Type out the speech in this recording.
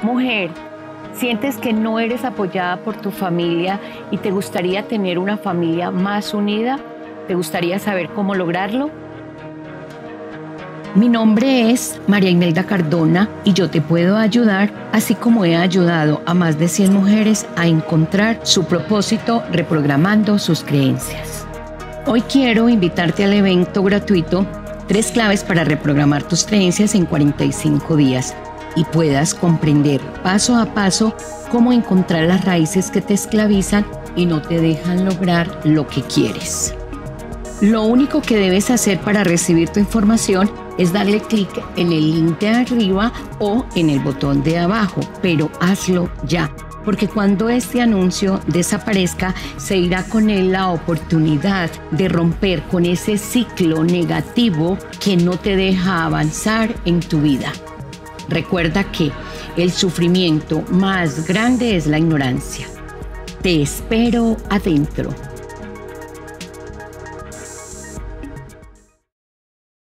Mujer, ¿sientes que no eres apoyada por tu familia y te gustaría tener una familia más unida? ¿Te gustaría saber cómo lograrlo? Mi nombre es María Imelda Cardona y yo te puedo ayudar, así como he ayudado a más de 100 mujeres a encontrar su propósito reprogramando sus creencias. Hoy quiero invitarte al evento gratuito 3 claves para reprogramar tus creencias en 45 días y puedas comprender paso a paso cómo encontrar las raíces que te esclavizan y no te dejan lograr lo que quieres. Lo único que debes hacer para recibir tu información es darle clic en el link de arriba o en el botón de abajo, pero hazlo ya, porque cuando este anuncio desaparezca, se irá con él la oportunidad de romper con ese ciclo negativo que no te deja avanzar en tu vida. Recuerda que el sufrimiento más grande es la ignorancia. Te espero adentro.